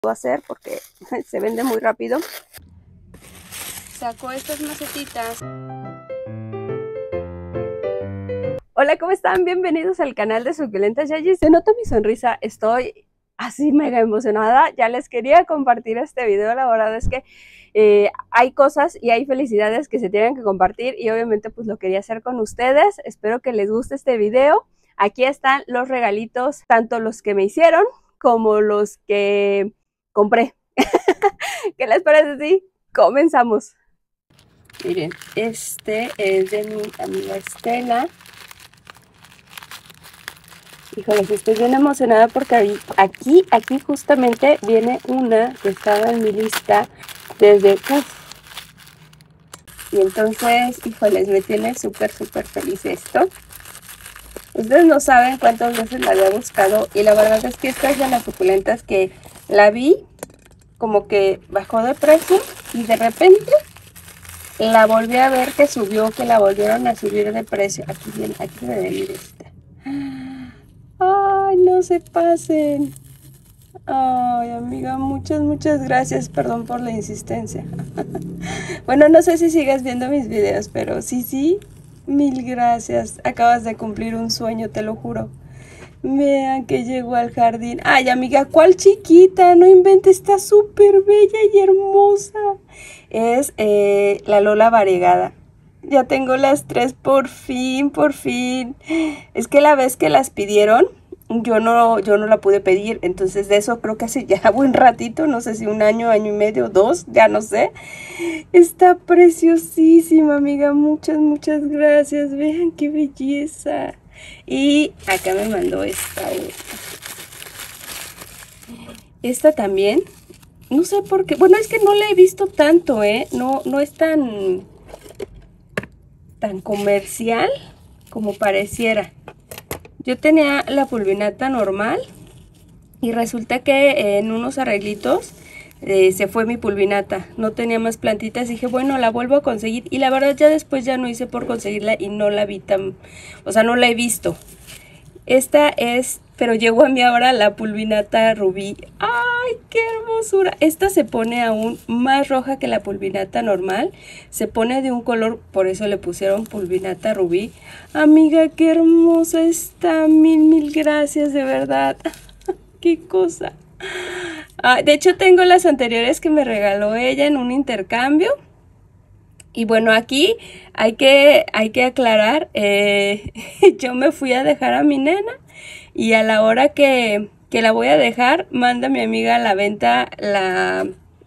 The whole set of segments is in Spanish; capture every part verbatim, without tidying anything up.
hacer porque se vende muy rápido. Sacó estas macetitas. Hola, ¿cómo están? Bienvenidos al canal de Suculentas Yayis. Se nota mi sonrisa, estoy así mega emocionada. Ya les quería compartir este video. La verdad es que eh, hay cosas y hay felicidades que se tienen que compartir y obviamente pues lo quería hacer con ustedes. Espero que les guste este video. Aquí están los regalitos, tanto los que me hicieron como los que compré. ¿Qué les parece si comenzamos? Miren, este es de mi amiga Estela. Híjoles, estoy bien emocionada porque aquí, aquí justamente viene una que estaba en mi lista desde uf. Y entonces, híjoles, me tiene súper, súper feliz esto. Ustedes no saben cuántas veces la había buscado y la verdad es que esta es de las suculentas que la vi como que bajó de precio y de repente la volví a ver que subió, que la volvieron a subir de precio. Aquí viene, aquí debe venir esta. Ay, no se pasen. Ay, amiga, muchas, muchas gracias. Perdón por la insistencia. Bueno, no sé si sigues viendo mis videos, pero sí, sí, mil gracias. Acabas de cumplir un sueño, te lo juro. Vean que llegó al jardín. Ay, amiga, ¿cuál chiquita? No inventes, está súper bella y hermosa. Es eh, la Lola variegada. Ya tengo las tres por fin, por fin. Es que la vez que las pidieron, yo no, yo no la pude pedir. Entonces de eso creo que hace ya buen ratito, no sé si un año, año y medio, dos, ya no sé. Está preciosísima, amiga. Muchas, muchas gracias. Vean qué belleza. Y acá me mandó esta otra. Esta también. No sé por qué. Bueno, es que no la he visto tanto, ¿eh? No, no es tan, tan comercial como pareciera. Yo tenía la pulvinata normal y resulta que en unos arreglitos eh, se fue mi pulvinata. No tenía más plantitas. Dije, bueno, la vuelvo a conseguir. Y la verdad ya después ya no hice por conseguirla y no la vi tan... O sea, no la he visto. Esta es... Pero llegó a mí ahora la pulvinata rubí. ¡Ay, qué hermosura! Esta se pone aún más roja que la pulvinata normal. Se pone de un color, por eso le pusieron pulvinata rubí. Amiga, qué hermosa está. Mil, mil gracias, de verdad. ¡Qué cosa! Ah, de hecho, tengo las anteriores que me regaló ella en un intercambio. Y bueno, aquí hay que, hay que aclarar. Eh, yo me fui a dejar a mi nena. Y a la hora que, que la voy a dejar, manda mi amiga a la venta la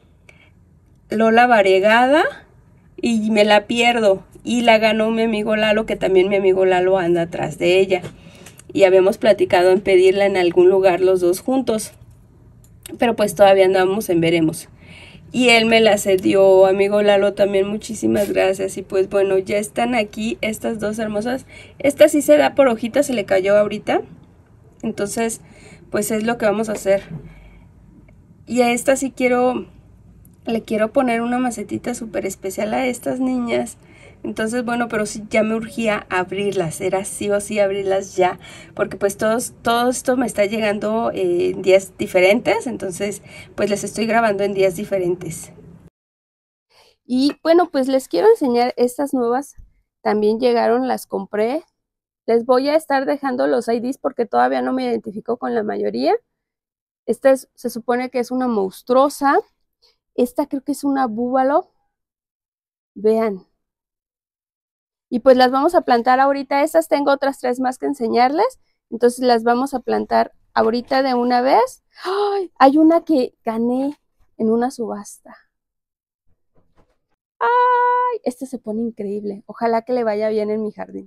Lola variegada y me la pierdo. Y la ganó mi amigo Lalo, que también mi amigo Lalo anda atrás de ella. Y habíamos platicado en pedirla en algún lugar los dos juntos. Pero pues todavía andamos en veremos. Y él me la cedió, amigo Lalo, también muchísimas gracias. Y pues bueno, ya están aquí estas dos hermosas. Esta sí se da por hojitas, se le cayó ahorita. Entonces, pues es lo que vamos a hacer. Y a esta sí quiero, le quiero poner una macetita súper especial a estas niñas. Entonces, bueno, pero sí ya me urgía abrirlas, era sí o sí abrirlas ya. Porque pues todos, todo esto me está llegando eh, en días diferentes, entonces pues les estoy grabando en días diferentes. Y bueno, pues les quiero enseñar estas nuevas. También llegaron, las compré. Les voy a estar dejando los I Ds porque todavía no me identifico con la mayoría. Esta es, se supone que es una monstruosa. Esta creo que es una búbalo. Vean. Y pues las vamos a plantar ahorita. Estas tengo otras tres más que enseñarles. Entonces las vamos a plantar ahorita de una vez. ¡Ay! Hay una que gané en una subasta. ¡Ay! Esta se pone increíble. Ojalá que le vaya bien en mi jardín.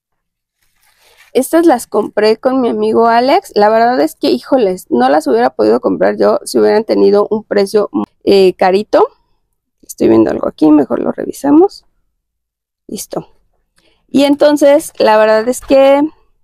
Estas las compré con mi amigo Alex. La verdad es que, híjoles, no las hubiera podido comprar yo si hubieran tenido un precio eh, carito. Estoy viendo algo aquí, mejor lo revisamos. Listo. Y entonces, la verdad es que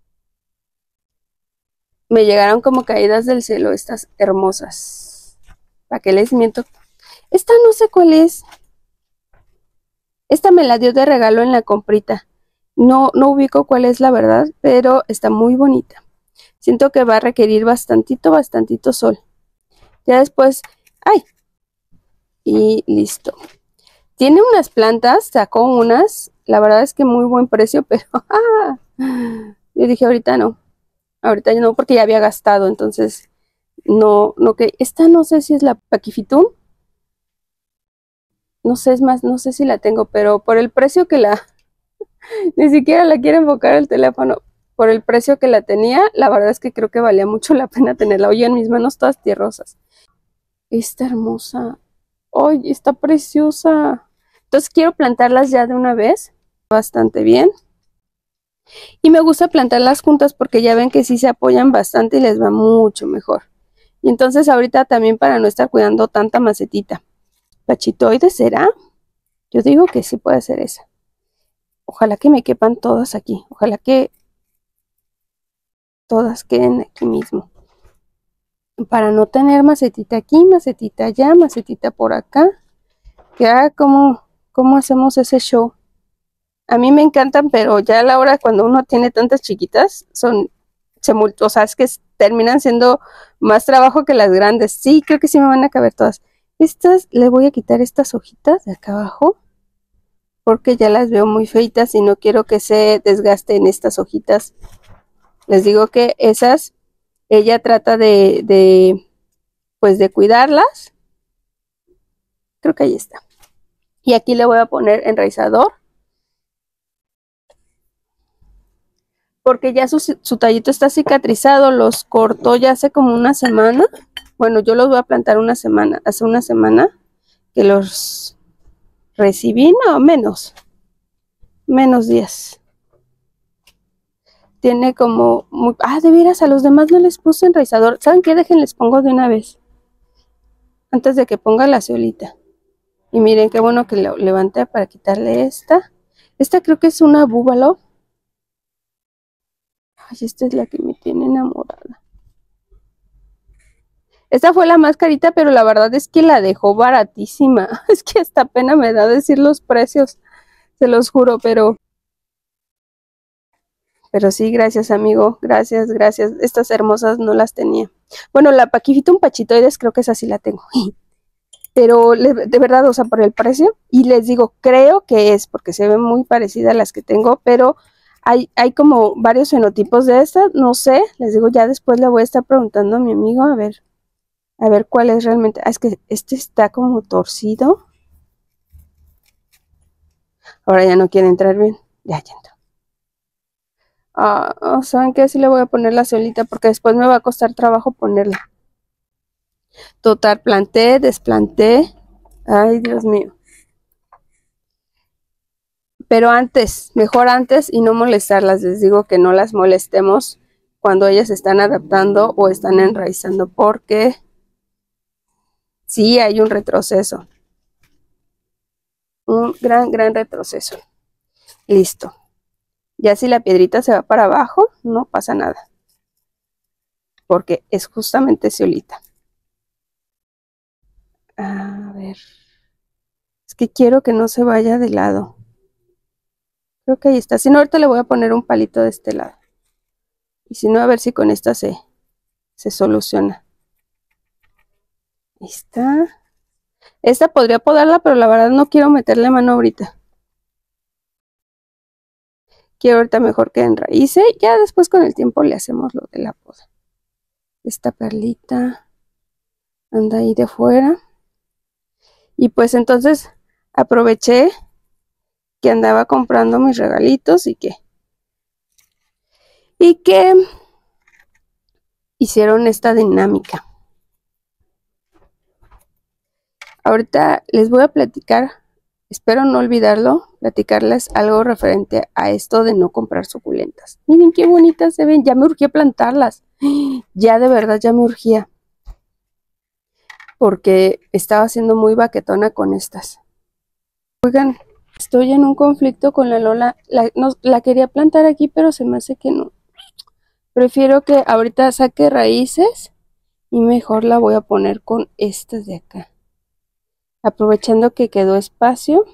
me llegaron como caídas del cielo estas hermosas. ¿Para qué les miento? Esta no sé cuál es. Esta me la dio de regalo en la comprita. No, no ubico cuál es la verdad, pero está muy bonita. Siento que va a requerir bastantito, bastantito sol. Ya después, ¡ay! Y listo. Tiene unas plantas, sacó unas, la verdad es que muy buen precio, pero ¡ah! Yo dije ahorita no, ahorita no porque ya había gastado, entonces no, no que, esta no sé si es la Paquifitum, no sé, es más, no sé si la tengo, pero por el precio que la, ni siquiera la quiero enfocar el teléfono, por el precio que la tenía, la verdad es que creo que valía mucho la pena tenerla. Oye, en mis manos todas tierrosas. Está hermosa. ¡Ay, está preciosa! Entonces quiero plantarlas ya de una vez. Bastante bien. Y me gusta plantarlas juntas porque ya ven que sí se apoyan bastante y les va mucho mejor. Y entonces ahorita también para no estar cuidando tanta macetita. ¿Pachitoides será? Yo digo que sí puede ser esa. Ojalá que me quepan todas aquí. Ojalá que todas queden aquí mismo. Para no tener macetita aquí, macetita allá, macetita por acá. Ya, ¿cómo, cómo hacemos ese show? A mí me encantan, pero ya a la hora cuando uno tiene tantas chiquitas, son, se, o sea, es que terminan siendo más trabajo que las grandes. Sí, creo que sí me van a caber todas. Estas, le voy a quitar estas hojitas de acá abajo, porque ya las veo muy feitas y no quiero que se desgasten estas hojitas. Les digo que esas, ella trata de, de pues de cuidarlas. Creo que ahí está. Y aquí le voy a poner enraizador. Porque ya su, su tallito está cicatrizado, los cortó ya hace como una semana. Bueno, yo los voy a plantar una semana, hace una semana que los recibí, no, menos, menos días. Tiene como, muy, ah, de veras, a los demás no les puse enraizador. ¿Saben qué? Déjenles pongo de una vez, antes de que ponga la ceolita. Y miren qué bueno que lo levanté para quitarle esta. Esta creo que es una búbalo. Ay, esta es la que me tiene enamorada. Esta fue la más carita, pero la verdad es que la dejó baratísima. Es que hasta pena me da decir los precios, se los juro, pero... Pero sí, gracias amigo, gracias, gracias. Estas hermosas no las tenía. Bueno, la Paquifitum pachitoides creo que esa sí la tengo. Pero de verdad, o sea, por el precio. Y les digo, creo que es, porque se ven muy parecidas a las que tengo, pero... Hay, hay como varios fenotipos de estas, no sé, les digo, ya después le voy a estar preguntando a mi amigo, a ver, a ver cuál es realmente. Ah, es que este está como torcido. Ahora ya no quiere entrar bien. Ya, ya entró. Ah, ¿saben qué? Sí le voy a poner la ceolita porque después me va a costar trabajo ponerla. Total, planté, desplanté. Ay, Dios mío. Pero antes, mejor antes y no molestarlas. Les digo que no las molestemos cuando ellas se están adaptando o están enraizando porque sí hay un retroceso. Un gran, gran retroceso. Listo. Ya si la piedrita se va para abajo, no pasa nada. Porque es justamente ceolita. A ver. Es que quiero que no se vaya de lado. Creo que ahí está. Si no, ahorita le voy a poner un palito de este lado. Y si no, a ver si con esta se, se soluciona. Ahí está. Esta podría podarla, pero la verdad no quiero meterle mano ahorita. Quiero ahorita mejor que enraíce. Ya después con el tiempo le hacemos lo de la poda. Esta perlita anda ahí de fuera. Y pues entonces aproveché que andaba comprando mis regalitos y que y que hicieron esta dinámica. Ahorita les voy a platicar, espero no olvidarlo, platicarles algo referente a esto de no comprar suculentas. Miren qué bonitas se ven, ya me urgía plantarlas, ya de verdad ya me urgía, porque estaba siendo muy baquetona con estas. Oigan, estoy en un conflicto con la Lola, la, no, la quería plantar aquí, pero se me hace que no. Prefiero que ahorita saque raíces y mejor la voy a poner con estas de acá. Aprovechando que quedó espacio.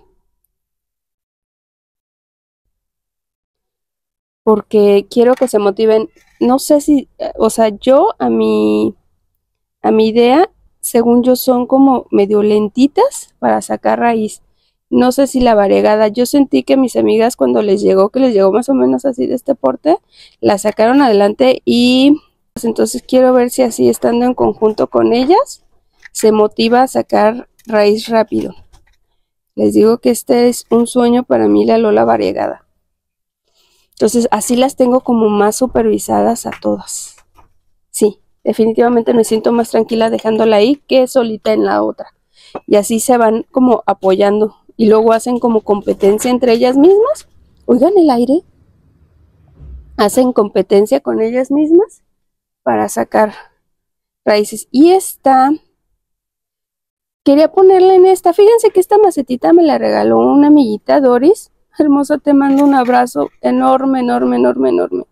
Porque quiero que se motiven. No sé si, o sea, yo a mi, a mi idea según yo son como medio lentitas para sacar raíz. No sé si la variegada, yo sentí que mis amigas cuando les llegó, que les llegó más o menos así de este porte, la sacaron adelante y pues entonces quiero ver si así estando en conjunto con ellas, se motiva a sacar raíz rápido. Les digo que este es un sueño para mí, la Lola variegada. Entonces así las tengo como más supervisadas a todas. Sí, definitivamente me siento más tranquila dejándola ahí que solita en la otra. Y así se van como apoyando. Y luego hacen como competencia entre ellas mismas. Oigan el aire. Hacen competencia con ellas mismas para sacar raíces. Y esta, quería ponerla en esta. Fíjense que esta macetita me la regaló una amiguita, Doris. Hermosa, te mando un abrazo enorme, enorme, enorme, enorme.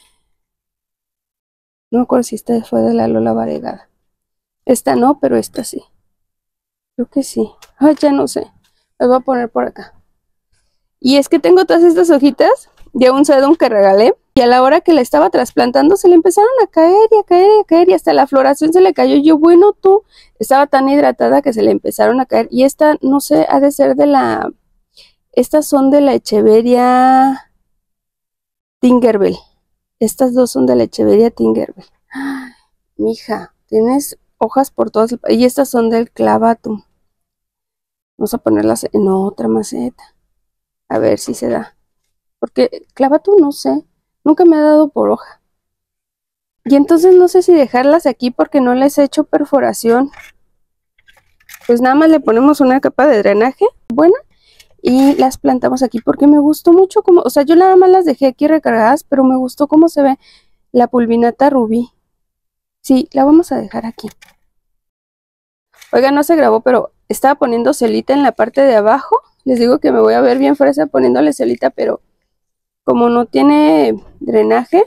No me acuerdo si esta fue de la Lola variegada. Esta no, pero esta sí. Creo que sí. Ay, ya no sé. Las voy a poner por acá. Y es que tengo todas estas hojitas de un sedum que regalé. Y a la hora que la estaba trasplantando se le empezaron a caer y a caer y a caer. Y hasta la floración se le cayó. Y yo, bueno, tú, estaba tan hidratada que se le empezaron a caer. Y esta, no sé, ha de ser de la... Estas son de la Echeveria Tinkerbell. Estas dos son de la Echeveria Tinkerbell. Ay, mija, tienes hojas por todas. Y estas son del Clavatum. Vamos a ponerlas en otra maceta. A ver si se da. Porque Clavatum no sé. Nunca me ha dado por hoja. Y entonces no sé si dejarlas aquí porque no les he hecho perforación. Pues nada más le ponemos una capa de drenaje buena. Y las plantamos aquí porque me gustó mucho como... O sea, yo nada más las dejé aquí recargadas. Pero me gustó cómo se ve la pulvinata rubí. Sí, la vamos a dejar aquí. Oiga, no se grabó, pero estaba poniendo celita en la parte de abajo. Les digo que me voy a ver bien fresa poniéndole celita, pero como no tiene drenaje,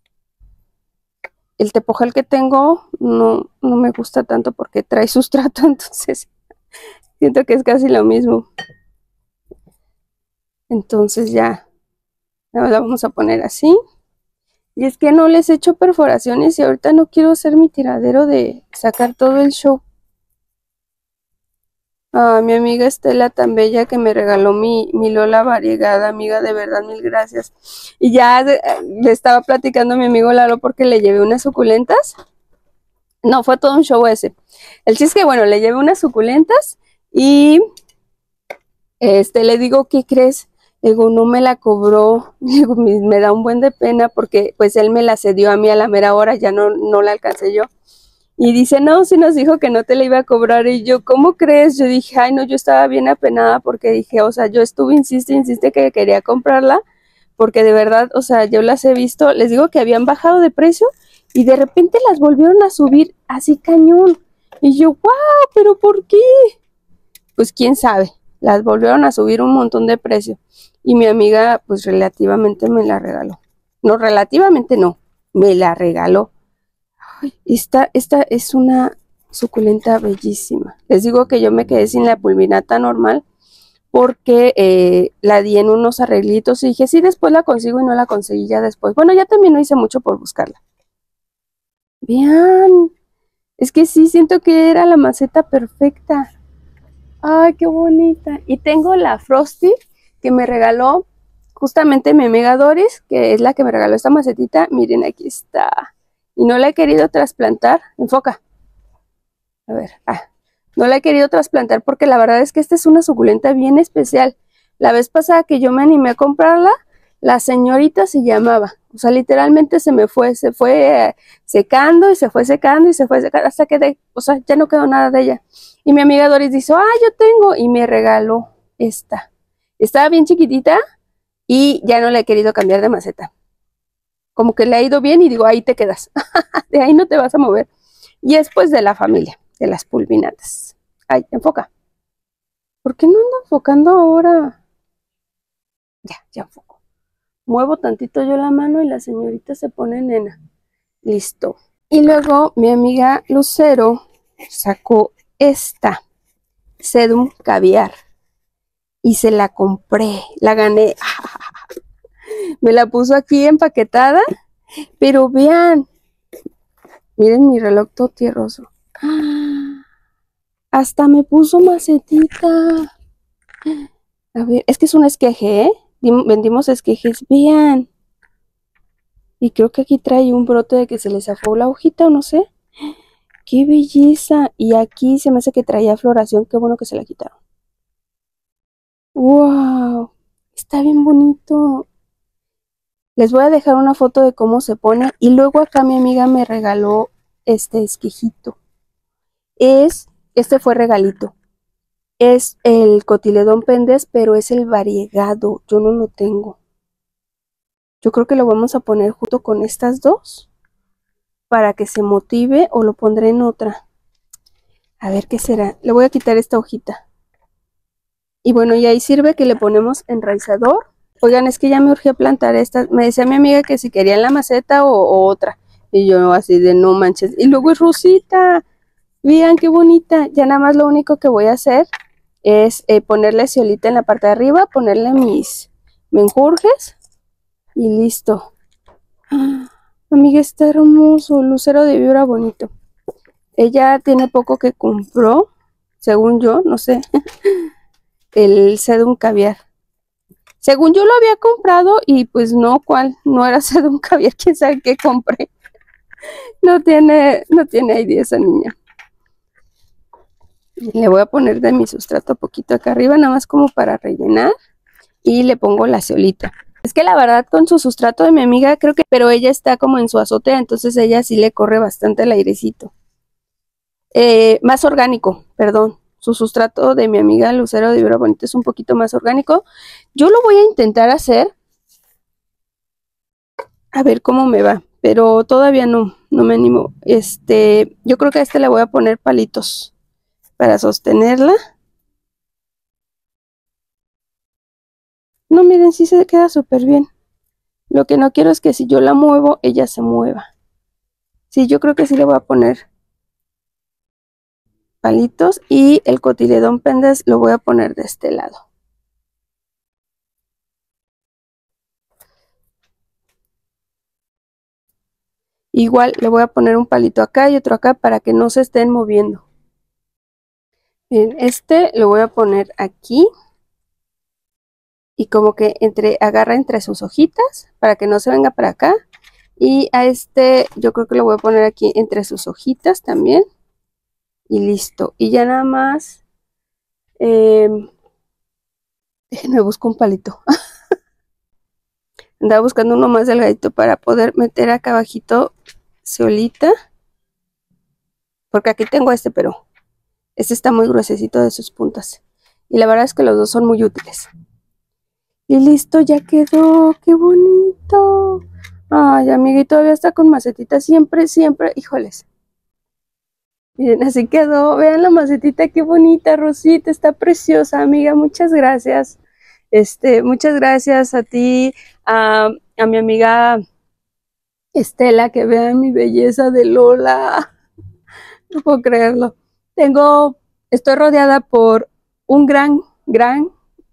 el tepojal que tengo no, no me gusta tanto porque trae sustrato, entonces siento que es casi lo mismo. Entonces ya la vamos a poner así. Y es que no les he hecho perforaciones y ahorita no quiero hacer mi tiradero de sacar todo el show. A mi amiga Estela tan bella que me regaló mi, mi Lola variegada, amiga, de verdad, mil gracias. Y ya de, le estaba platicando a mi amigo Lalo porque le llevé unas suculentas. No, fue todo un show ese. El chiste es que, bueno, le llevé unas suculentas y este, le digo, ¿qué crees? Le digo, no me la cobró. Le digo, me, me da un buen de pena porque pues él me la cedió a mí a la mera hora, ya no, no la alcancé yo. Y dice, no, sí nos dijo que no te la iba a cobrar. Y yo, ¿cómo crees? Yo dije, ay, no, yo estaba bien apenada porque dije, o sea, yo estuve, insiste, insiste que quería comprarla. Porque de verdad, o sea, yo las he visto, les digo que habían bajado de precio y de repente las volvieron a subir así cañón. Y yo, wow, ¿pero por qué? Pues quién sabe, las volvieron a subir un montón de precio. Y mi amiga, pues relativamente me la regaló. No, relativamente no, me la regaló. Esta, esta es una suculenta bellísima. Les digo que yo me quedé sin la pulvinata normal porque eh, la di en unos arreglitos y dije, sí, después la consigo y no la conseguí ya después. Bueno, ya también no hice mucho por buscarla. Vean, es que sí, siento que era la maceta perfecta. Ay, qué bonita. Y tengo la Frosty que me regaló justamente mi amiga Doris, que es la que me regaló esta macetita. Miren, aquí está. Y no la he querido trasplantar. Enfoca. A ver. Ah, no la he querido trasplantar porque la verdad es que esta es una suculenta bien especial. La vez pasada que yo me animé a comprarla, la señorita se llamaba. O sea, literalmente se me fue, se fue eh, secando y se fue secando y se fue secando hasta que, de, o sea, ya no quedó nada de ella. Y mi amiga Doris dice, ah, yo tengo. Y me regaló esta. Estaba bien chiquitita y ya no la he querido cambiar de maceta. Como que le ha ido bien y digo, ahí te quedas. De ahí no te vas a mover. Y es pues de la familia, de las pulvinatas. Ay, enfoca. ¿Por qué no ando enfocando ahora? Ya, ya enfoco. Muevo tantito yo la mano y la señorita se pone nena. Listo. Y luego mi amiga Lucero sacó esta sedum caviar. Y se la compré. La gané. Me la puso aquí empaquetada. Pero vean. Miren mi reloj todo tierroso. Hasta me puso macetita. A ver, es que es un esqueje, ¿eh? Vendimos esquejes, vean. Y creo que aquí trae un brote de que se le zafó la hojita o no sé. ¡Qué belleza! Y aquí se me hace que traía floración, qué bueno que se la quitaron. ¡Wow! Está bien bonito. Les voy a dejar una foto de cómo se pone. Y luego acá mi amiga me regaló este esquejito. Es, este fue regalito. Es el cotiledón pendes, pero es el variegado. Yo no lo tengo. Yo creo que lo vamos a poner junto con estas dos para que se motive, o lo pondré en otra. A ver qué será. Le voy a quitar esta hojita. Y bueno, y ahí sirve que le ponemos enraizador. Oigan, es que ya me urgía plantar esta. Me decía mi amiga que si quería en la maceta o, o otra. Y yo así de no manches. Y luego es rosita. Vean qué bonita. Ya nada más lo único que voy a hacer es eh, ponerle ciolita en la parte de arriba, ponerle mis menjurjes y listo. ¡Ah! Amiga, está hermoso, lucero de vibra bonito. Ella tiene poco que compró, según yo, no sé, el sedum caviar. Según yo lo había comprado y pues no, ¿cuál? No era sedum caviar, quién sabe qué compré. No tiene, no tiene idea esa niña. Le voy a poner de mi sustrato poquito acá arriba, nada más como para rellenar. Y le pongo la ceolita. Es que la verdad con su sustrato de mi amiga creo que, pero ella está como en su azotea, entonces ella sí le corre bastante el airecito. Eh, más orgánico, perdón. Su sustrato de mi amiga Lucero de Vibra Bonito es un poquito más orgánico. Yo lo voy a intentar hacer. A ver cómo me va. Pero todavía no, no me animo. Este, yo creo que a este le voy a poner palitos para sostenerla. No, miren, sí se queda súper bien. Lo que no quiero es que si yo la muevo, ella se mueva. Sí, yo creo que sí le voy a poner palitos. Y el cotiledón pendes lo voy a poner de este lado. Igual le voy a poner un palito acá y otro acá para que no se estén moviendo. Bien, este lo voy a poner aquí. Y como que entre, agarra entre sus hojitas para que no se venga para acá. Y a este yo creo que lo voy a poner aquí entre sus hojitas también. Y listo. Y ya nada más. Eh, déjenme buscar un palito. Andaba buscando uno más delgadito para poder meter acá abajito ceolita. Porque aquí tengo este, pero este está muy gruesecito de sus puntas. Y la verdad es que los dos son muy útiles. Y listo, ya quedó. ¡Qué bonito! Ay, amiga, y todavía está con macetita. Siempre, siempre. Híjoles. Miren, así quedó. Vean la macetita, qué bonita, Rosita. Está preciosa, amiga. Muchas gracias. Este, muchas gracias a ti, a, a mi amiga Estela, que vean mi belleza de Lola. No puedo creerlo. Tengo, estoy rodeada por un gran, gran,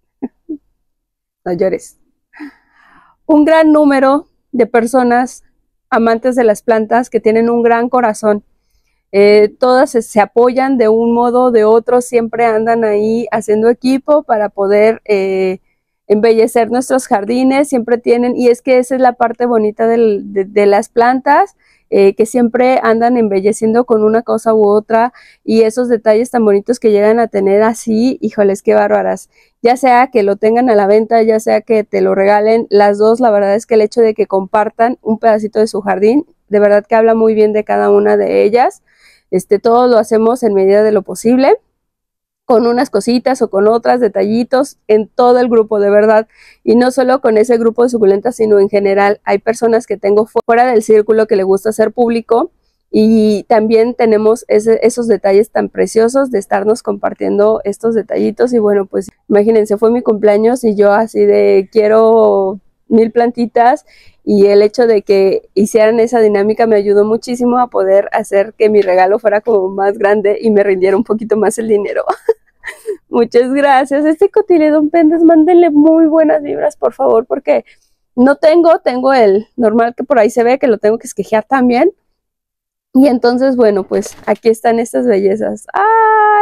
no llores, un gran número de personas amantes de las plantas que tienen un gran corazón. Eh, todas se, se apoyan de un modo o de otro, siempre andan ahí haciendo equipo para poder eh, embellecer nuestros jardines, siempre tienen, y es que esa es la parte bonita del, de, de las plantas, eh, que siempre andan embelleciendo con una cosa u otra, y esos detalles tan bonitos que llegan a tener así, híjoles, qué bárbaras. Ya sea que lo tengan a la venta, ya sea que te lo regalen, las dos, la verdad es que el hecho de que compartan un pedacito de su jardín, de verdad que habla muy bien de cada una de ellas. Este, todo lo hacemos en medida de lo posible, con unas cositas o con otras, detallitos, en todo el grupo, de verdad. Y no solo con ese grupo de suculentas, sino en general. Hay personas que tengo fuera del círculo que le gusta hacer público, y también tenemos ese, esos detalles tan preciosos de estarnos compartiendo estos detallitos. Y bueno, pues imagínense, fue mi cumpleaños y yo así de quiero mil plantitas, y el hecho de que hicieran esa dinámica me ayudó muchísimo a poder hacer que mi regalo fuera como más grande y me rindiera un poquito más el dinero. Muchas gracias. Este cotiledón pendes, mándenle muy buenas vibras, por favor, porque no tengo, tengo el normal que por ahí se ve que lo tengo que esquejear también. Y entonces, bueno, pues aquí están estas bellezas. ¡Ay!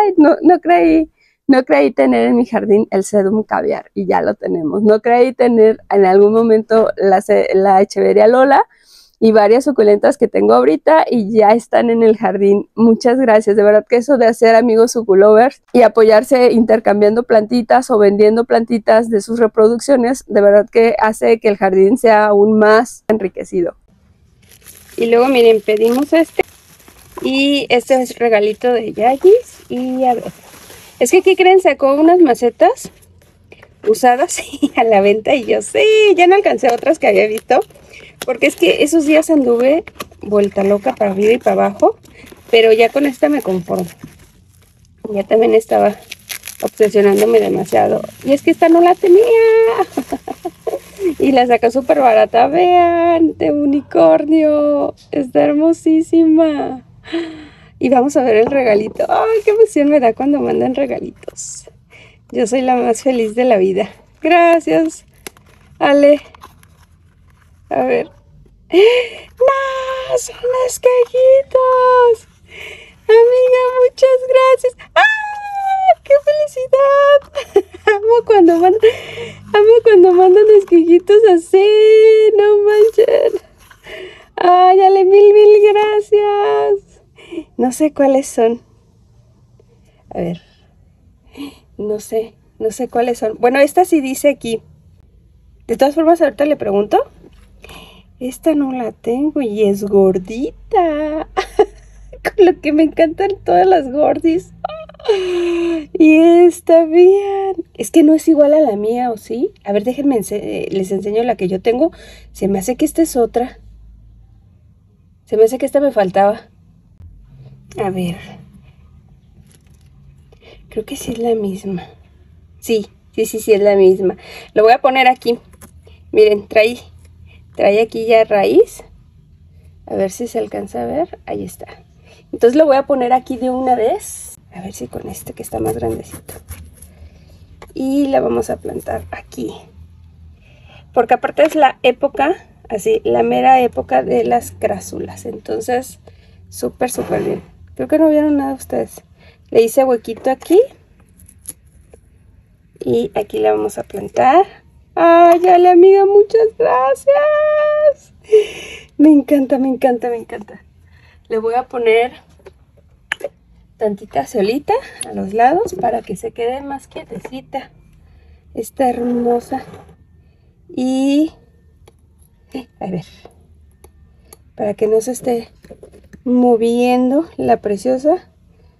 ¡Ay! No, no creí, no creí tener en mi jardín el sedum caviar y ya lo tenemos. No creí tener en algún momento la, la Echeveria Lola y varias suculentas que tengo ahorita y ya están en el jardín. Muchas gracias, de verdad que eso de hacer amigos suculovers y apoyarse intercambiando plantitas o vendiendo plantitas de sus reproducciones, de verdad que hace que el jardín sea aún más enriquecido. Y luego miren, pedimos este y este es regalito de Yagis y a ver, es que aquí creen, sacó unas macetas usadas y a la venta y yo sí, ya no alcancé otras que había visto. Porque es que esos días anduve vuelta loca para arriba y para abajo, pero ya con esta me conformo. Ya también estaba obsesionándome demasiado. Y es que esta no la tenía. Y la saca súper barata, vean, de unicornio. Está hermosísima. Y vamos a ver el regalito. Ay, qué emoción me da cuando mandan regalitos. Yo soy la más feliz de la vida. Gracias, Ale. A ver. ¡No! ¡Son esquejitos! Amiga, muchas gracias. ¡Ah! ¡Qué felicidad! Amo cuando mandan, amo cuando mandan esquejitos así. No manchen. ¡Ay, dale mil, mil gracias! No sé cuáles son. A ver. No sé, no sé cuáles son. Bueno, esta sí dice aquí. De todas formas, ahorita le pregunto. Esta no la tengo y es gordita. Con lo que me encantan todas las gordis. Y esta, vean. Es que no es igual a la mía, ¿o sí? A ver, déjenme, ense les enseño la que yo tengo. Se me hace que esta es otra. Se me hace que esta me faltaba. A ver. Creo que sí es la misma. Sí, sí, sí, sí es la misma. Lo voy a poner aquí. Miren, trae... Trae aquí ya raíz. A ver si se alcanza a ver. Ahí está. Entonces lo voy a poner aquí de una vez. A ver si con este que está más grandecito. Y la vamos a plantar aquí. Porque aparte es la época, así, la mera época de las crásulas. Entonces, súper, súper bien. Creo que no vieron nada ustedes. Le hice huequito aquí. Y aquí la vamos a plantar. ¡Ay, ya la amiga! ¡Muchas gracias! Me encanta, me encanta, me encanta. Le voy a poner tantita solita a los lados para que se quede más quietecita. Está hermosa. Y... a ver. Para que no se esté moviendo la preciosa.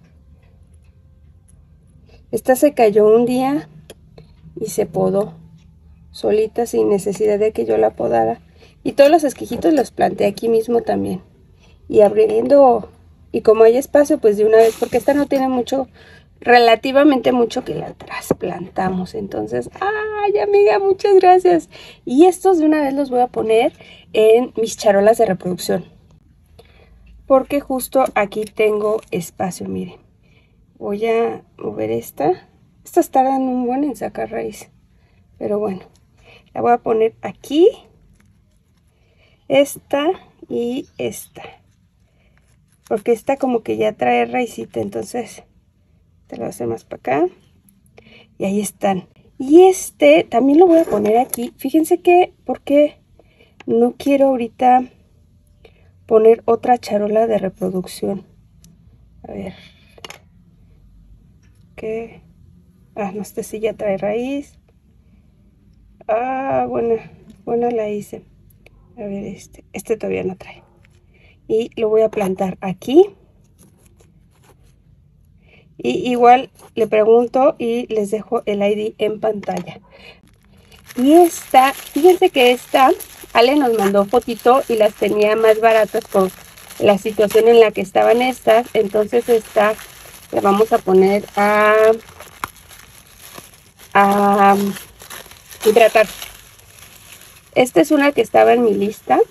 Esta se cayó un día y se podó solita sin necesidad de que yo la podara. Y todos los esquejitos los planté aquí mismo también. Y abriendo, y como hay espacio, pues de una vez, porque esta no tiene mucho, relativamente mucho que la trasplantamos. Entonces, ay amiga, muchas gracias. Y estos de una vez los voy a poner en mis charolas de reproducción. Porque justo aquí tengo espacio, miren. Voy a mover esta. Estas tardan un buen en sacar raíz. Pero bueno. La voy a poner aquí, esta y esta. Porque esta como que ya trae raicita, entonces te lo voy a hacer más para acá. Y ahí están. Y este también lo voy a poner aquí. Fíjense que, porque no quiero ahorita poner otra charola de reproducción. A ver. ¿Qué? Ah, no, este sí ya trae raíz. Ah, buena, buena la hice. A ver, este, este todavía no trae. Y lo voy a plantar aquí. Y igual le pregunto y les dejo el I D en pantalla. Y esta, fíjense que esta, Ale nos mandó fotito y las tenía más baratas por la situación en la que estaban estas. Entonces esta la vamos a poner a... a hidratar. Esta es una que estaba en mi lista.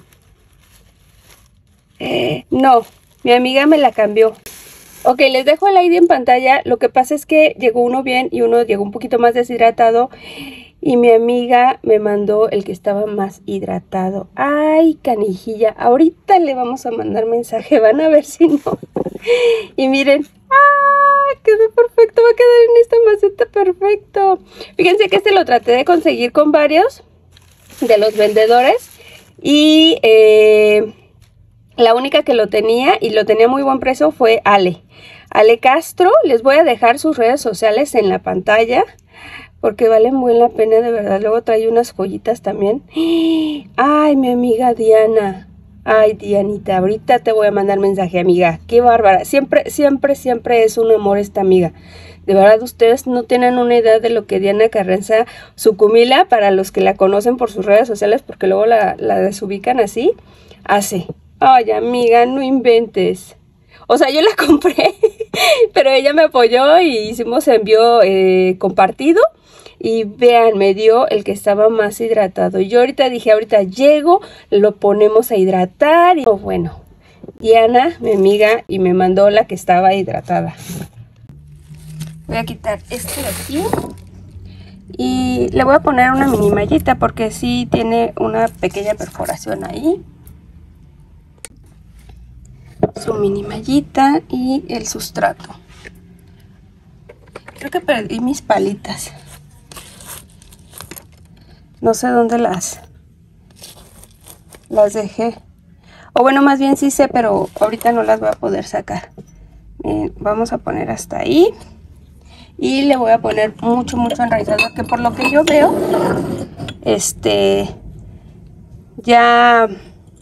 Eh, no, mi amiga me la cambió. Ok, les dejo el I D en pantalla. Lo que pasa es que llegó uno bien y uno llegó un poquito más deshidratado. Y mi amiga me mandó el que estaba más hidratado. Ay, canijilla. Ahorita le vamos a mandar mensaje. Van a ver si no. Y miren. Ay, Quedó perfecto, va a quedar en esta maceta perfecto. Fíjense que este lo traté de conseguir con varios de los vendedores. Y eh, la única que lo tenía y lo tenía a muy buen precio fue Ale. Ale Castro. Les voy a dejar sus redes sociales en la pantalla, porque valen muy la pena, de verdad. Luego trae unas joyitas también. Ay, mi amiga Diana. Ay, Dianita, ahorita te voy a mandar mensaje, amiga. Qué bárbara. Siempre, siempre, siempre es un amor esta amiga. De verdad, ustedes no tienen una idea de lo que Diana Carranza, su Cumila, para los que la conocen por sus redes sociales, porque luego la, la desubican así, hace. Ay, amiga, no inventes. O sea, yo la compré, pero ella me apoyó y hicimos envío eh, compartido. Y vean, me dio el que estaba más hidratado. Yo ahorita dije, ahorita llego, lo ponemos a hidratar. Y oh, bueno, Diana, mi amiga, y me mandó la que estaba hidratada. Voy a quitar este de aquí. Y le voy a poner una mini mallita porque sí tiene una pequeña perforación ahí. Su mini mallita y el sustrato. Creo que perdí mis palitas. No sé dónde las, las dejé. O bueno, más bien sí sé, pero ahorita no las voy a poder sacar. Bien, vamos a poner hasta ahí. Y le voy a poner mucho, mucho enraizador, que por lo que yo veo, este, ya,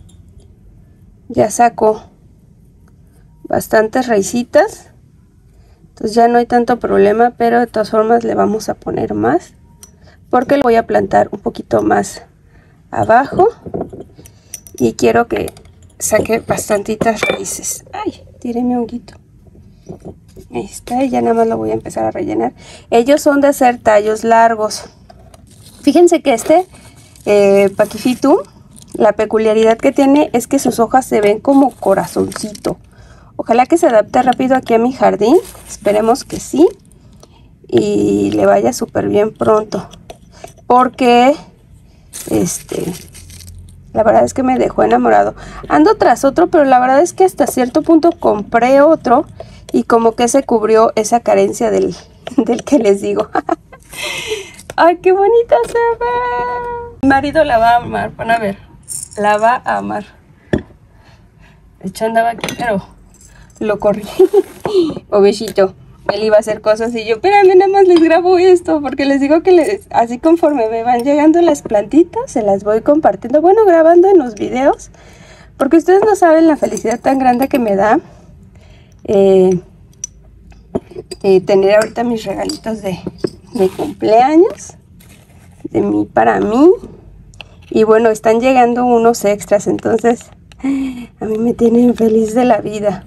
ya sacó bastantes raicitas. Entonces ya no hay tanto problema, pero de todas formas le vamos a poner más. Porque lo voy a plantar un poquito más abajo. Y quiero que saque bastantitas raíces. Ay, tiré mi honguito. Ahí está, y ya nada más lo voy a empezar a rellenar. Ellos son de hacer tallos largos. Fíjense que este eh, Pachyphytum, la peculiaridad que tiene es que sus hojas se ven como corazoncito. Ojalá que se adapte rápido aquí a mi jardín. Esperemos que sí. Y le vaya súper bien pronto. Porque este, la verdad es que me dejó enamorado. Ando tras otro, pero la verdad es que hasta cierto punto compré otro. Y como que se cubrió esa carencia del, del que les digo. ¡Ay, qué bonita se ve! Mi marido la va a amar, van a ver. La va a amar. De hecho andaba aquí, pero lo corrí. Pobrecito. Él iba a hacer cosas y yo, espérame, nada más les grabo esto. Porque les digo que les, así conforme me van llegando las plantitas, se las voy compartiendo. Bueno, grabando en los videos. Porque ustedes no saben la felicidad tan grande que me da. Eh, eh, tener ahorita mis regalitos de, de cumpleaños de mí para mí. Y bueno, están llegando unos extras, entonces a mí me tienen feliz de la vida.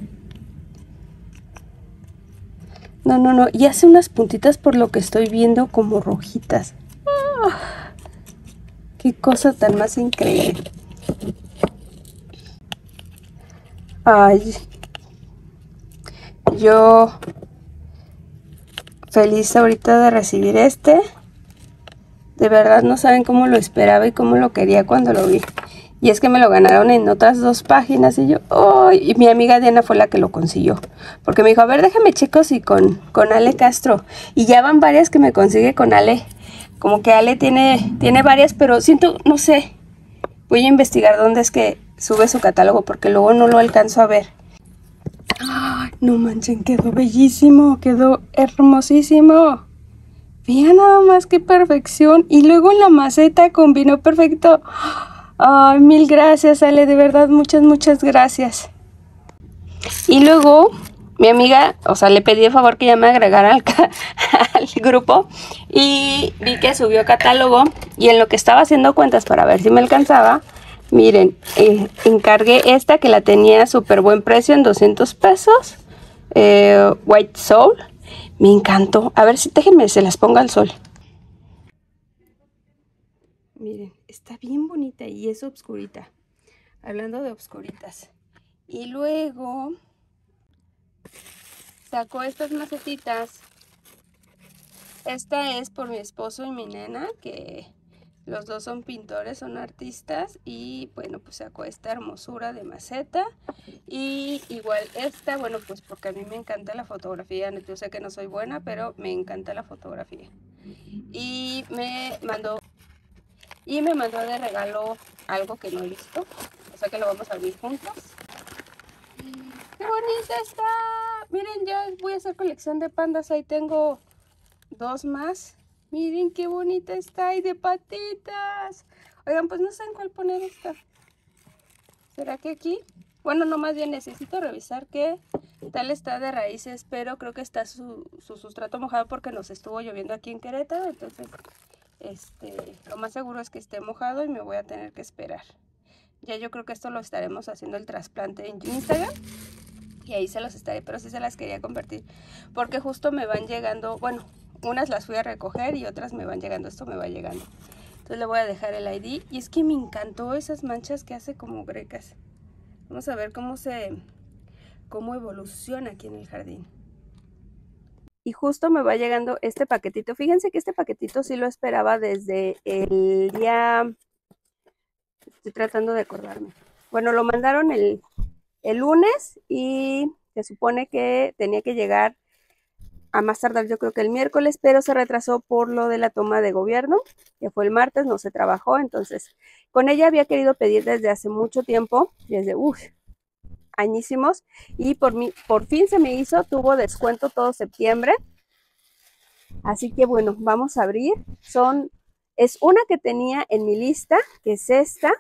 No, no, no, y hace unas puntitas por lo que estoy viendo como rojitas. ¡Oh! Qué cosa tan más increíble. Ay, yo feliz ahorita de recibir este. De verdad no saben cómo lo esperaba y cómo lo quería cuando lo vi. Y es que me lo ganaron en otras dos páginas y yo, oh, y mi amiga Diana fue la que lo consiguió. Porque me dijo, a ver, déjame checo si con, con Ale Castro. Y ya van varias que me consigue con Ale. Como que Ale tiene, tiene varias, pero siento, no sé. Voy a investigar dónde es que sube su catálogo porque luego no lo alcanzo a ver. Ay, no manchen, quedó bellísimo, quedó hermosísimo. Vean nada más qué perfección. Y luego en la maceta combinó perfecto. Ay, mil gracias, Ale, de verdad, muchas, muchas gracias. Y luego, mi amiga, o sea, le pedí de favor que ya me agregara al, al grupo. Y vi que subió catálogo. Y en lo que estaba haciendo cuentas para ver si me alcanzaba, miren, eh, encargué esta que la tenía a súper buen precio en doscientos pesos. Eh, White Soul. Me encantó. A ver si déjenme, se las ponga al sol. Miren, está bien bonita y es obscurita. Hablando de obscuritas. Y luego sacó estas macetitas. Esta es por mi esposo y mi nena, que Los dos son pintores, son artistas y bueno, pues sacó esta hermosura de maceta. Y igual esta, bueno, pues porque a mí me encanta la fotografía, yo sé que no soy buena, pero me encanta la fotografía. Y me mandó, y me mandó de regalo algo que no he visto, o sea que lo vamos a abrir juntos. ¡Qué bonita está! Miren, ya voy a hacer colección de pandas, ahí tengo dos más. Miren qué bonita está y de patitas. Oigan, pues no sé en cuál poner esta. ¿Será que aquí? Bueno, no, más bien necesito revisar qué tal está de raíces, pero creo que está su, su sustrato mojado porque nos estuvo lloviendo aquí en Querétaro, entonces este, lo más seguro es que esté mojado y me voy a tener que esperar. Ya yo creo que esto lo estaremos haciendo el trasplante en Instagram y ahí se los estaré, pero sí se las quería compartir porque justo me van llegando, bueno, unas las fui a recoger y otras me van llegando, esto me va llegando. Entonces le voy a dejar el I D y es que me encantó esas manchas que hace como grecas. Vamos a ver cómo se, cómo evoluciona aquí en el jardín. Y justo me va llegando este paquetito. Fíjense que este paquetito sí lo esperaba desde el día, estoy tratando de acordarme. Bueno, lo mandaron el, el lunes y se supone que tenía que llegar a más tardar yo creo que el miércoles, pero se retrasó por lo de la toma de gobierno, que fue el martes, no se trabajó, entonces con ella había querido pedir desde hace mucho tiempo, desde uff, añísimos, y por, mi, por fin se me hizo, tuvo descuento todo septiembre, así que bueno, vamos a abrir, son, es una que tenía en mi lista, que es esta,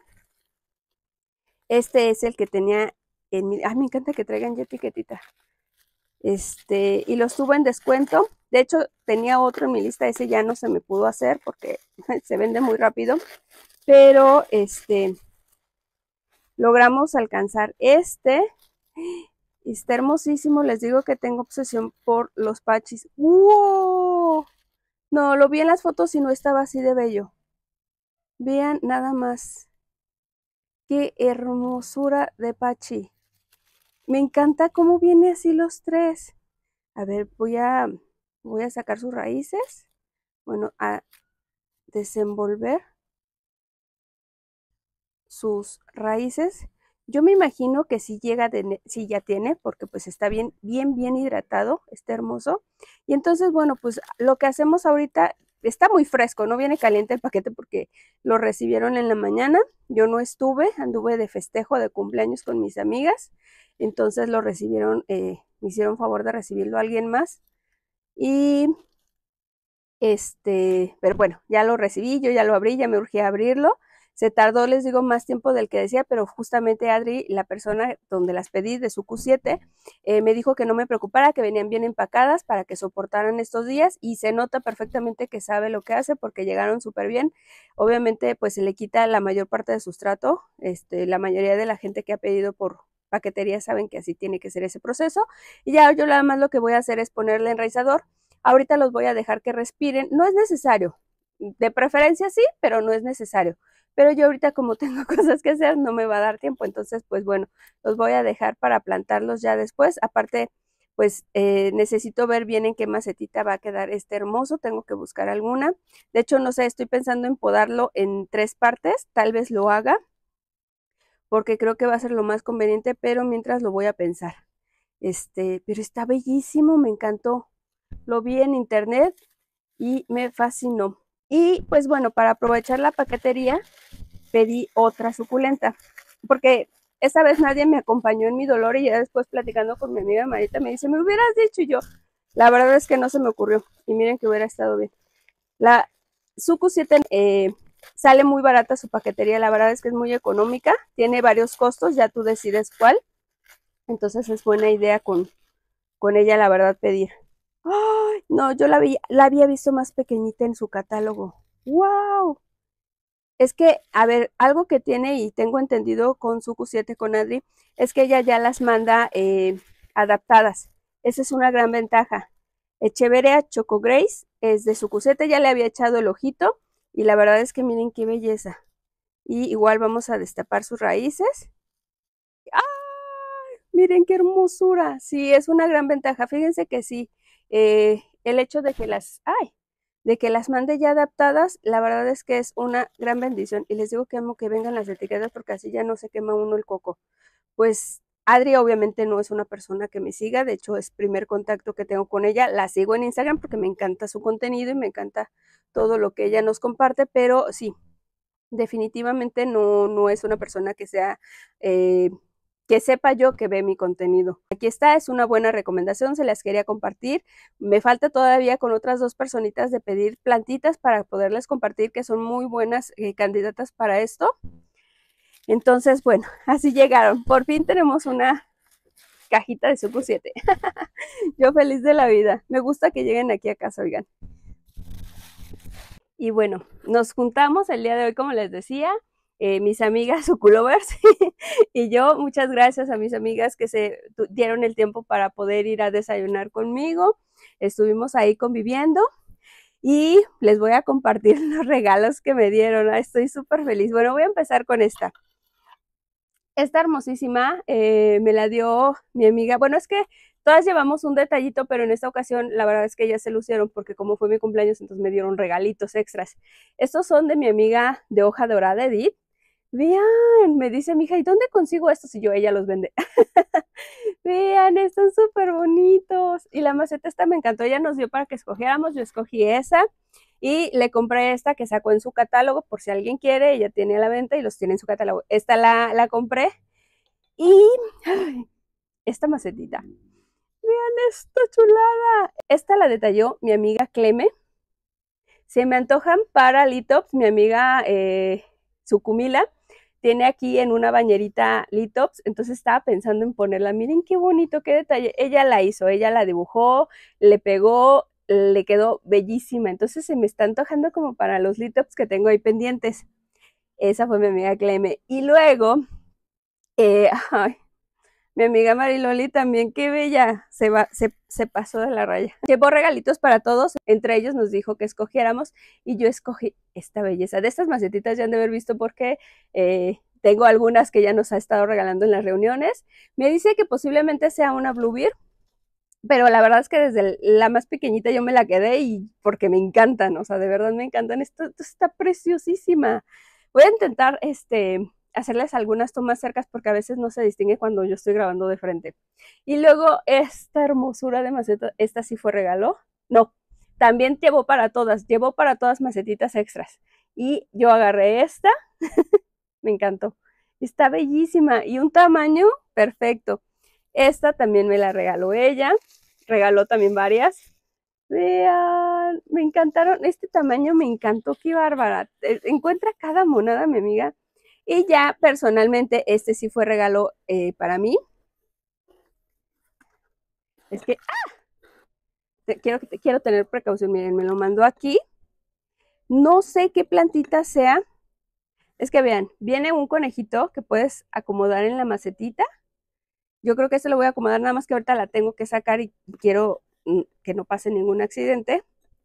este es el que tenía en mi, ay me encanta que traigan ya etiquetita, este, y los tuvo en descuento. De hecho, tenía otro en mi lista, ese ya no se me pudo hacer porque se vende muy rápido, pero este, logramos alcanzar este. Está hermosísimo, les digo que tengo obsesión por los pachis. ¡Wow! No, lo vi en las fotos y no estaba así de bello. Vean nada más. ¡Qué hermosura de pachi! Me encanta cómo viene así los tres. A ver, voy a, voy a sacar sus raíces. Bueno, a desenvolver sus raíces. Yo me imagino que si llega, de, si ya tiene, porque pues está bien, bien, bien hidratado, está hermoso. Y entonces, bueno, pues lo que hacemos ahorita, está muy fresco, no viene caliente el paquete porque lo recibieron en la mañana. Yo no estuve, anduve de festejo de cumpleaños con mis amigas. Entonces lo recibieron, eh, me hicieron favor de recibirlo a alguien más. Y este, pero bueno, ya lo recibí, yo ya lo abrí, ya me urgía abrirlo. Se tardó, les digo, más tiempo del que decía, pero justamente Adri, la persona donde las pedí de su Q siete, eh, me dijo que no me preocupara, que venían bien empacadas para que soportaran estos días y se nota perfectamente que sabe lo que hace porque llegaron súper bien. Obviamente, pues se le quita la mayor parte de sustrato. Este, la mayoría de la gente que ha pedido por paquetería saben que así tiene que ser ese proceso. Y ya yo nada más lo que voy a hacer es ponerle enraizador. Ahorita los voy a dejar que respiren. No es necesario. De preferencia sí, pero no es necesario. Pero yo ahorita como tengo cosas que hacer no me va a dar tiempo, entonces pues bueno, los voy a dejar para plantarlos ya después. Aparte, pues eh, necesito ver bien en qué macetita va a quedar este hermoso, tengo que buscar alguna. De hecho, no sé, estoy pensando en podarlo en tres partes, tal vez lo haga, porque creo que va a ser lo más conveniente, pero mientras lo voy a pensar. Este, pero está bellísimo, me encantó. Lo vi en internet y me fascinó. Y pues bueno, para aprovechar la paquetería, pedí otra suculenta, porque esta vez nadie me acompañó en mi dolor y ya después platicando con mi amiga Marita me dice, me hubieras dicho, y yo, la verdad es que no se me ocurrió y miren que hubiera estado bien. La su Q siete eh, sale muy barata su paquetería, la verdad es que es muy económica, tiene varios costos, ya tú decides cuál, entonces es buena idea con, con ella la verdad pedir. Ay, no, yo la, vi, la había visto más pequeñita en su catálogo. ¡Wow! Es que, a ver, algo que tiene y tengo entendido con su Q siete con Adri, es que ella ya las manda eh, adaptadas. Esa es una gran ventaja. Echeveria Choco Grace es de su Q siete, ya le había echado el ojito y la verdad es que miren qué belleza. Y igual vamos a destapar sus raíces. ¡Ay! Miren qué hermosura. Sí, es una gran ventaja. Fíjense que sí, eh, el hecho de que las... ¡Ay! de que las mande ya adaptadas, la verdad es que es una gran bendición. Y les digo que amo que vengan las etiquetas porque así ya no se quema uno el coco. Pues Adri obviamente no es una persona que me siga, de hecho es primer contacto que tengo con ella. La sigo en Instagram porque me encanta su contenido y me encanta todo lo que ella nos comparte, pero sí, definitivamente no, no es una persona que sea... Eh, que sepa yo que ve mi contenido. Aquí está, es una buena recomendación, se las quería compartir. Me falta todavía con otras dos personitas de pedir plantitas para poderles compartir, que son muy buenas eh, candidatas para esto. Entonces, bueno, así llegaron. Por fin tenemos una cajita de Sucu siete. Yo feliz de la vida. Me gusta que lleguen aquí a casa, oigan. Y bueno, nos juntamos el día de hoy, como les decía, eh, mis amigas Suculovers y yo. Muchas gracias a mis amigas que se dieron el tiempo para poder ir a desayunar conmigo. Estuvimos ahí conviviendo y les voy a compartir los regalos que me dieron. Estoy súper feliz. Bueno, voy a empezar con esta. Esta hermosísima eh, me la dio mi amiga. Bueno, es que todas llevamos un detallito, pero en esta ocasión la verdad es que ellas se lucieron porque como fue mi cumpleaños, entonces me dieron regalitos extras. Estos son de mi amiga de hoja dorada, Edith. Vean, me dice mi hija, ¿y dónde consigo estos? Y yo, ella los vende. Vean, están súper bonitos. Y la maceta esta me encantó, ella nos dio para que escogiéramos, yo escogí esa. Y le compré esta que sacó en su catálogo, por si alguien quiere, ella tiene a la venta y los tiene en su catálogo. Esta la, la compré. Y ay, esta macetita. Vean esta chulada. Esta la detalló mi amiga Cleme. Se me antojan para Litops, mi amiga eh, Sucumila. Tiene aquí en una bañerita Litops, entonces estaba pensando en ponerla. Miren qué bonito, qué detalle. Ella la hizo, ella la dibujó, le pegó, le quedó bellísima. Entonces se me está antojando como para los Litops que tengo ahí pendientes. Esa fue mi amiga Cleme. Y luego, eh, ay, mi amiga Mariloli también, qué bella, se, va, se, se pasó de la raya. Llevó regalitos para todos, entre ellos nos dijo que escogiéramos y yo escogí esta belleza. De estas macetitas ya han de haber visto porque eh, tengo algunas que ya nos ha estado regalando en las reuniones. Me dice que posiblemente sea una Bluebeard, pero la verdad es que desde la más pequeñita yo me la quedé y porque me encantan, o sea, de verdad me encantan. Esto, esto está preciosísima. Voy a intentar, este... hacerles algunas tomas cercas porque a veces no se distingue cuando yo estoy grabando de frente. Y luego esta hermosura de maceta, esta sí fue regalo. No, también llevó para todas, llevó para todas macetitas extras. Y yo agarré esta, me encantó. Está bellísima y un tamaño perfecto. Esta también me la regaló ella, regaló también varias. Vean, me encantaron, este tamaño me encantó, qué bárbara. Encuentra cada monada, mi amiga. Y ya personalmente este sí fue regalo eh, para mí. Es que, ¡ah! Te, quiero, te, quiero tener precaución, miren, me lo mandó aquí. No sé qué plantita sea. Es que vean, viene un conejito que puedes acomodar en la macetita. Yo creo que este lo voy a acomodar, nada más que ahorita la tengo que sacar y quiero que no pase ningún accidente.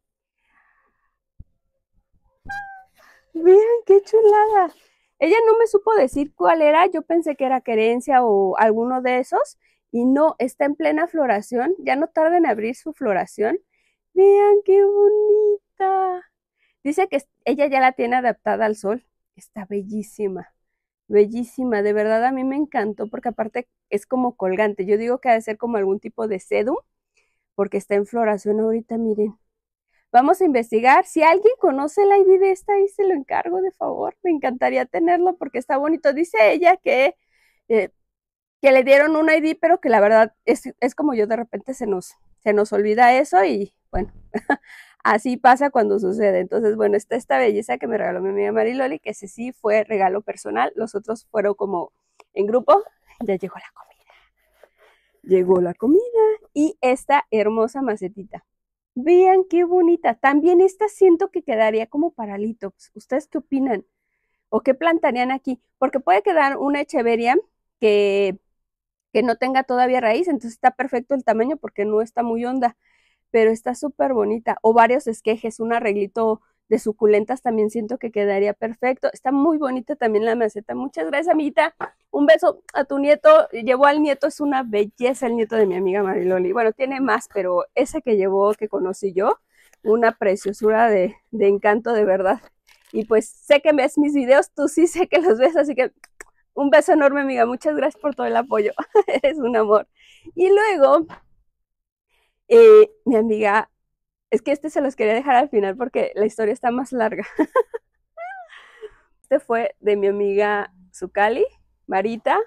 Vean qué chulada. Ella no me supo decir cuál era, yo pensé que era querencia o alguno de esos, y no, está en plena floración, ya no tarda en abrir su floración. Vean qué bonita. Dice que ella ya la tiene adaptada al sol, está bellísima, bellísima, de verdad a mí me encantó, porque aparte es como colgante, yo digo que ha de ser como algún tipo de sedum, porque está en floración ahorita, miren. Vamos a investigar. Si alguien conoce el I D de esta, ahí se lo encargo de favor. Me encantaría tenerlo porque está bonito. Dice ella que, eh, que le dieron un I D, pero que la verdad es, es como yo, de repente se nos, se nos olvida eso y bueno, así pasa cuando sucede. Entonces, bueno, está esta belleza que me regaló mi amiga Mariloli, que ese sí fue regalo personal. Los otros fueron como en grupo. Ya llegó la comida. Llegó la comida y esta hermosa macetita. Vean qué bonita. También esta siento que quedaría como para Litops. ¿Ustedes qué opinan? ¿O qué plantarían aquí? Porque puede quedar una echeveria que, que no tenga todavía raíz, entonces está perfecto el tamaño porque no está muy honda, pero está súper bonita. O varios esquejes, un arreglito de suculentas también siento que quedaría perfecto. Está muy bonita también la maceta. Muchas gracias, amiguita. Un beso a tu nieto. Llevó al nieto, es una belleza el nieto de mi amiga Mariloli. Bueno, tiene más, pero ese que llevó, que conocí yo, una preciosura de, de encanto de verdad. Y pues sé que ves mis videos, tú sí sé que los ves, así que un beso enorme, amiga. Muchas gracias por todo el apoyo. Eres un amor. Y luego, eh, mi amiga, es que este se los quería dejar al final porque la historia está más larga. Este fue de mi amiga Zucali, Marita.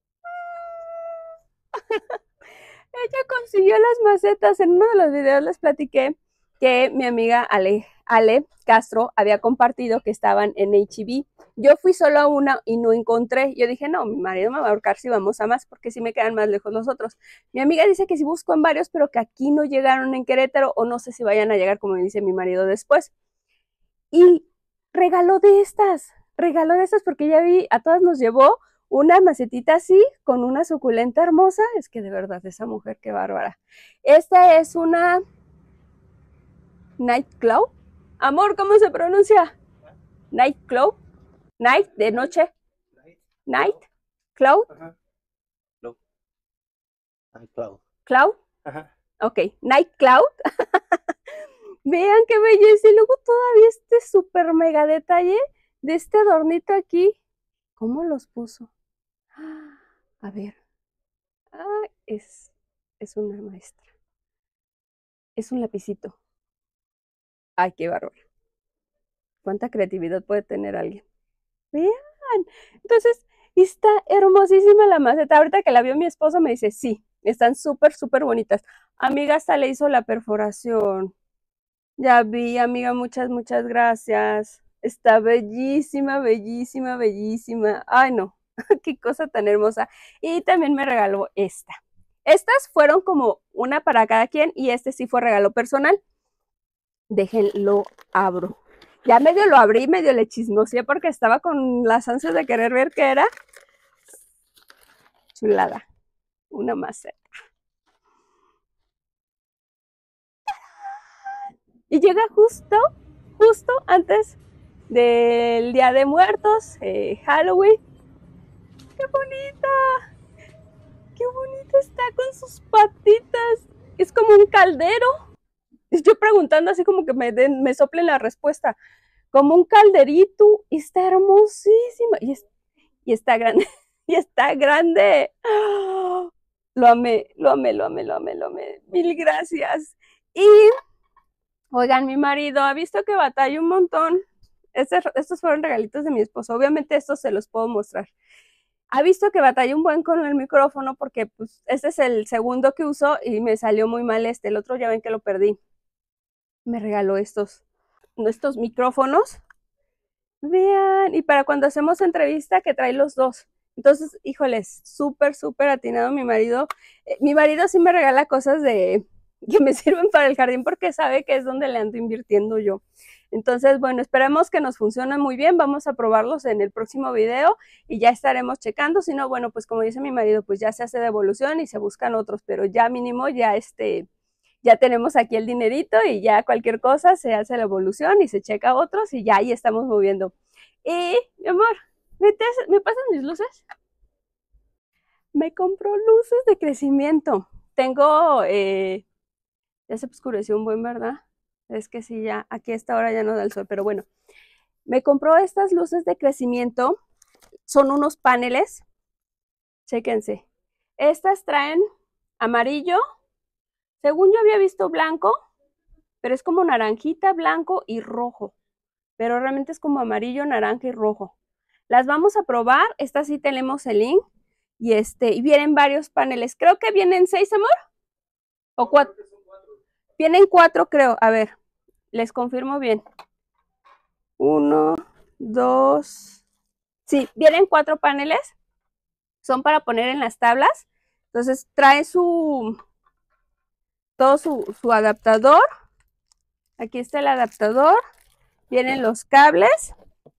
Ella consiguió las macetas. En uno de los videos les platiqué que mi amiga Ale, Ale Castro había compartido que estaban en H E B. Yo fui solo a una y no encontré. Yo dije, no, mi marido me va a ahorcar si vamos a más, porque si me quedan más lejos los otros. Mi amiga dice que sí buscó en varios, pero que aquí no llegaron en Querétaro, o no sé si vayan a llegar, como me dice mi marido después. Y regaló de estas, regaló de estas porque ya vi, a todas nos llevó una macetita así, con una suculenta hermosa. Es que de verdad, esa mujer, qué bárbara. Esta es una Night Cloud. Amor, ¿cómo se pronuncia? Night Cloud. Night, de noche. Night Cloud. Ajá. Cloud. Night Cloud. Cloud. Ajá. Ok, Night Cloud. Vean qué belleza. Y luego todavía este súper mega detalle de este adornito aquí. ¿Cómo los puso? A ver. Ah, es, es una maestra. Es un lapicito. Ay, qué bárbaro. Cuánta creatividad puede tener alguien. Vean. Entonces, está hermosísima la maceta. Ahorita que la vio mi esposo me dice, sí, están súper, súper bonitas. Amiga, hasta le hizo la perforación. Ya vi, amiga, muchas, muchas gracias. Está bellísima, bellísima, bellísima. Ay, no, qué cosa tan hermosa. Y también me regaló esta. Estas fueron como una para cada quien y este sí fue regalo personal. Déjenlo abro. Ya medio lo abrí, medio le chismoseé porque estaba con las ansias de querer ver qué era. Chulada. Una maceta. Y llega justo, justo antes del Día de Muertos, eh, Halloween. ¡Qué bonita! ¡Qué bonita está con sus patitas! Es como un caldero. Yo preguntando así como que me, den, me soplen la respuesta. Como un calderito. Y está hermosísima. Y, es, y está grande. Y está grande. ¡Oh! Lo amé, lo amé, lo amé, lo amé, lo amé. Mil gracias. Y, oigan, mi marido ha visto que batalla un montón. Este, estos fueron regalitos de mi esposo. Obviamente estos se los puedo mostrar. Ha visto que batallé un buen con el micrófono porque pues este es el segundo que uso y me salió muy mal este. El otro ya ven que lo perdí. Me regaló estos, estos micrófonos. Vean, y para cuando hacemos entrevista que trae los dos. Entonces, híjoles, súper, súper atinado mi marido. Eh, mi marido sí me regala cosas de que me sirven para el jardín porque sabe que es donde le ando invirtiendo yo. Entonces, bueno, esperemos que nos funcionen muy bien. Vamos a probarlos en el próximo video y ya estaremos checando. Si no, bueno, pues como dice mi marido, pues ya se hace devolución y se buscan otros, pero ya mínimo ya este, ya tenemos aquí el dinerito y ya cualquier cosa se hace la evolución y se checa otros y ya ahí estamos moviendo. Y, mi amor, ¿me, te, ¿me pasan mis luces? Me compró luces de crecimiento. Tengo, eh, ya se oscureció un buen, ¿verdad? Es que sí, ya, aquí a esta hora ya no da el sol, pero bueno. Me compró estas luces de crecimiento. Son unos paneles. Chéquense. Estas traen amarillo. Según yo había visto blanco, pero es como naranjita, blanco y rojo. Pero realmente es como amarillo, naranja y rojo. Las vamos a probar. Estas sí tenemos el link. Y este, y vienen varios paneles. Creo que vienen seis, amor. O cuatro. Vienen cuatro, creo. A ver, les confirmo bien. Uno, dos. Sí, vienen cuatro paneles. Son para poner en las tablas. Entonces trae su todo su, su adaptador. Aquí está el adaptador. Vienen los cables.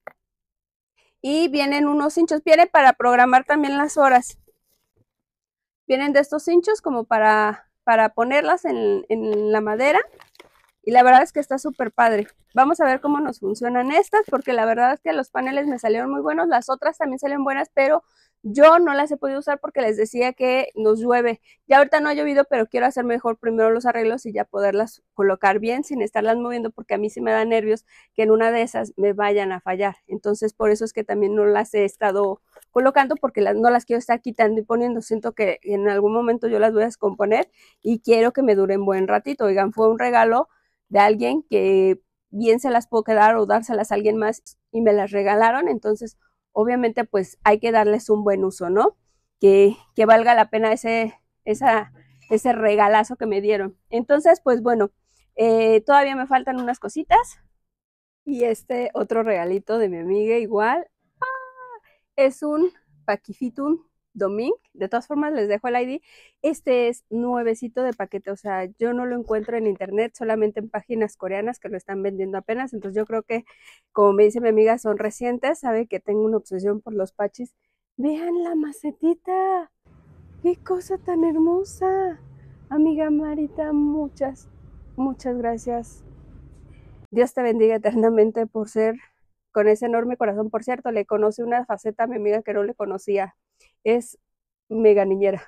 Y vienen unos cinchos. Viene para programar también las horas. Vienen de estos cinchos como para, para ponerlas en, en la madera. Y la verdad es que está súper padre. Vamos a ver cómo nos funcionan estas, porque la verdad es que los paneles me salieron muy buenos. Las otras también salieron buenas, pero Yo no las he podido usar porque les decía que nos llueve. Ya ahorita no ha llovido, pero quiero hacer mejor primero los arreglos y ya poderlas colocar bien sin estarlas moviendo, porque a mí sí me da nervios que en una de esas me vayan a fallar. Entonces, por eso es que también no las he estado colocando, porque las, no las quiero estar quitando y poniendo. Siento que en algún momento yo las voy a descomponer y quiero que me duren buen ratito. Oigan, fue un regalo de alguien que bien se las puedo quedar o dárselas a alguien más y me las regalaron. Entonces, obviamente pues hay que darles un buen uso, ¿no? Que, que valga la pena ese, esa, ese regalazo que me dieron. Entonces, pues bueno, eh, todavía me faltan unas cositas. Y este otro regalito de mi amiga igual. ¡Ah! Es un Paquifitum Doming. De todas formas les dejo el I D. Este es nuevecito de paquete, o sea, yo no lo encuentro en internet, solamente en páginas coreanas que lo están vendiendo apenas. Entonces yo creo que, como me dice mi amiga, son recientes. Sabe que tengo una obsesión por los pachis. Vean la macetita, qué cosa tan hermosa. Amiga Marita, muchas, muchas gracias. Dios te bendiga eternamente por ser con ese enorme corazón. Por cierto, le conocí una faceta a mi amiga que no le conocía. Es mega niñera.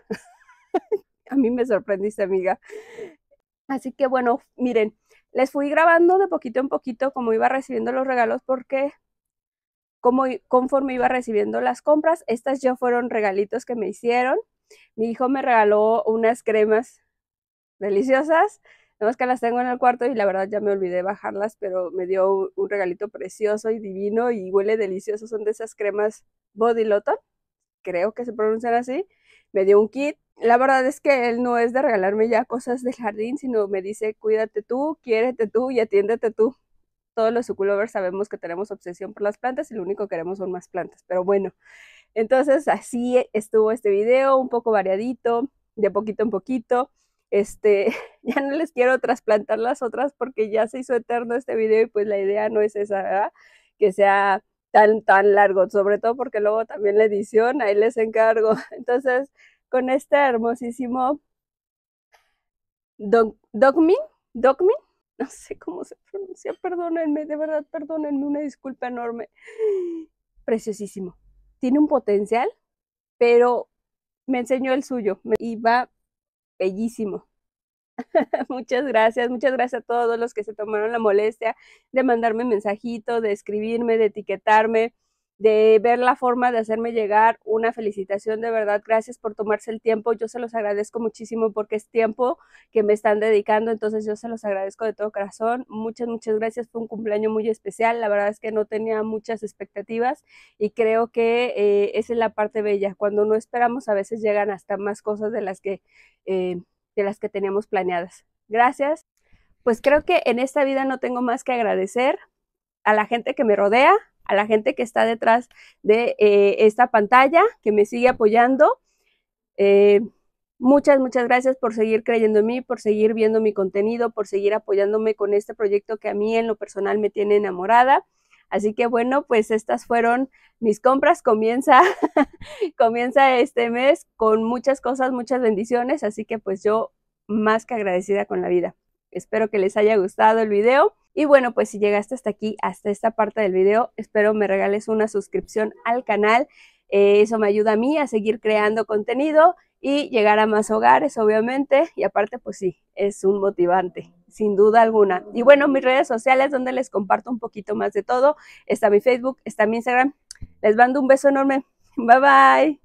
A mí me sorprendiste, amiga. Así que bueno, miren, les fui grabando de poquito en poquito como iba recibiendo los regalos, porque como conforme iba recibiendo las compras, estas ya fueron regalitos que me hicieron. Mi hijo me regaló unas cremas deliciosas, nada más que las tengo en el cuarto y la verdad ya me olvidé bajarlas, pero me dio un regalito precioso y divino y huele delicioso. Son de esas cremas Body Lotion, creo que se pronuncian así. Me dio un kit. La verdad es que él no es de regalarme ya cosas del jardín, sino me dice, cuídate tú, quiérete tú y atiéndete tú. Todos los suculovers sabemos que tenemos obsesión por las plantas y lo único que queremos son más plantas, pero bueno. Entonces así estuvo este video, un poco variadito, de poquito en poquito. Este, ya no les quiero trasplantar las otras porque ya se hizo eterno este video y pues la idea no es esa, ¿verdad? Que sea tan, tan largo, sobre todo porque luego también la edición, ahí les encargo. Entonces, con este hermosísimo Dog, Dogmin, Dogmin, no sé cómo se pronuncia, perdónenme, de verdad, perdónenme, una disculpa enorme. Preciosísimo. Tiene un potencial, pero me enseñó el suyo y va bellísimo. Muchas gracias, muchas gracias a todos los que se tomaron la molestia de mandarme mensajito, de escribirme, de etiquetarme, de ver la forma de hacerme llegar una felicitación. De verdad, gracias por tomarse el tiempo. Yo se los agradezco muchísimo porque es tiempo que me están dedicando, entonces yo se los agradezco de todo corazón. Muchas, muchas gracias. Fue un cumpleaños muy especial. La verdad es que no tenía muchas expectativas y creo que eh, esa es la parte bella. Cuando no esperamos, a veces llegan hasta más cosas de las que... Eh, de las que teníamos planeadas. Gracias. Pues creo que en esta vida no tengo más que agradecer a la gente que me rodea, a la gente que está detrás de eh, esta pantalla, que me sigue apoyando. Eh, muchas, muchas gracias por seguir creyendo en mí, por seguir viendo mi contenido, por seguir apoyándome con este proyecto que a mí en lo personal me tiene enamorada. Así que bueno, pues estas fueron mis compras. Comienza, comienza este mes con muchas cosas, muchas bendiciones. Así que pues yo más que agradecida con la vida. Espero que les haya gustado el video. Y bueno, pues si llegaste hasta aquí, hasta esta parte del video, espero me regales una suscripción al canal. Eh, eso me ayuda a mí a seguir creando contenido y llegar a más hogares, obviamente. Y aparte, pues sí, es un motivante, sin duda alguna. Y bueno, mis redes sociales donde les comparto un poquito más de todo. Está mi Facebook, está mi Instagram. Les mando un beso enorme. Bye, bye.